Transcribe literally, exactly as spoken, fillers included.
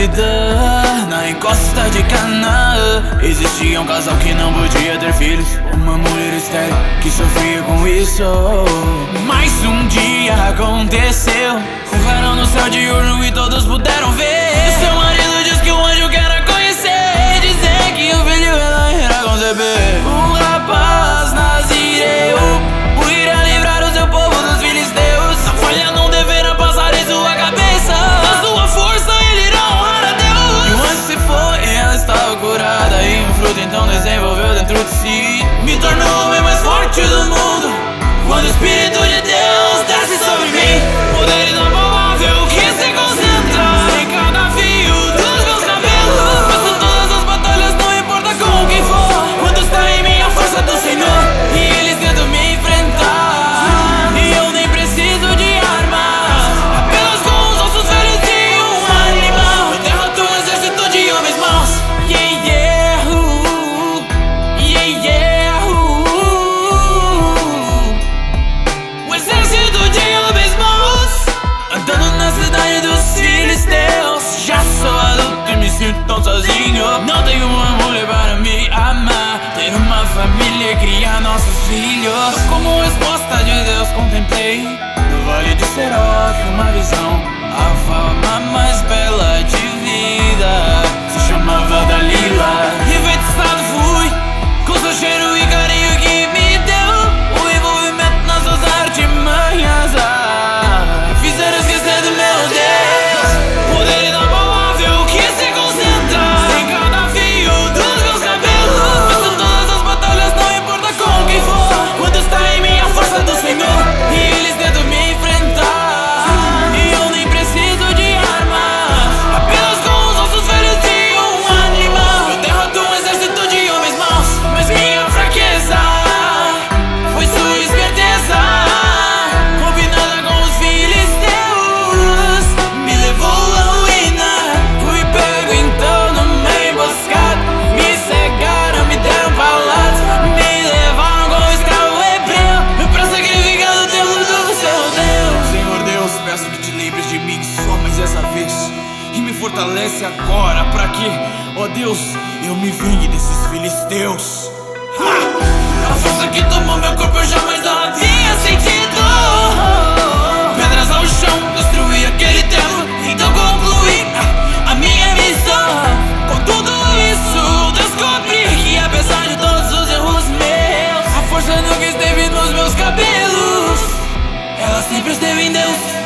grávida na encosta de Canaã. Existia um casal que não podia ter filhos, uma mulher estéril que sofria com isso. Mas um dia aconteceu, um clarão no céu diurno e todos puderam ver. E seu marido diz que o anjo quer a conhecer e dizer que o filho ela irá conceber. Um rapaz nazireu, o irá livrar o seu povo dos filisteus. A falha não deverá passar em sua cabeça, na sua força ele irá honrar a Deus. E o anjo se foi e ela estava curada, e um fruto então desenvolveu dentro de si. Me tornou o homem mais forte do mundo quando o Espírito de Deus desce sobre mim. Poder inabalável que se concentra em cada fio dos meus cabelos. Faço todas as batalhas, não importa com quem for, quando está em mim a força do Senhor. E eles tentam me enfrentar e eu nem preciso de armas, apenas com os ossos velhos e um animal. Eu derroto um exército de homens maus. Yeah, yeah, uh, yeah, yeah, uh. O exército de homens maus andando na cidade dos filisteus. Já sou adulto e me sinto tão sozinho. Não tenho uma mulher para me amar, ter uma família e criar nossos filhos. Como resposta de Deus contemplei no vale de Serok uma visão. A forma mais bela de vida se chamava Dalila. Enfeitiçado fui com seu cheiro e carinho que me deu, o envolvimento nas suas artimanhas ah, me fizeram esquecer do meu Deus. Poder inabalável que se concentra em cada fio dos meus cabelos. Faço todas as batalhas, não importa com quem for, quando está em mim a força do Senhor. E eles tentam me enfrentar e eu nem preciso de armas, apenas com os ossos velhos e um animal. Eu derroto um exército de homens maus, mas minha fraqueza foi sua esperteza, combinada com os filisteus, me levou à ruína. Fui pego então numa emboscada, me cegaram, me deram pauladas, me levaram como escravo hebreu pra sacrificar no templo do seu Deus. Senhor Deus, peço que te lembres de mim só mais essa vez e me fortalece agora pra que, ó Deus, eu me vingue desses filisteus. Ha! A força que tomou meu corpo eu jamais não havia sentido. Pedras ao chão, destruí aquele templo, então concluí a, a minha missão. Com tudo isso descobri que apesar de todos os erros meus, a força nunca esteve nos meus cabelos, ela sempre esteve em Deus.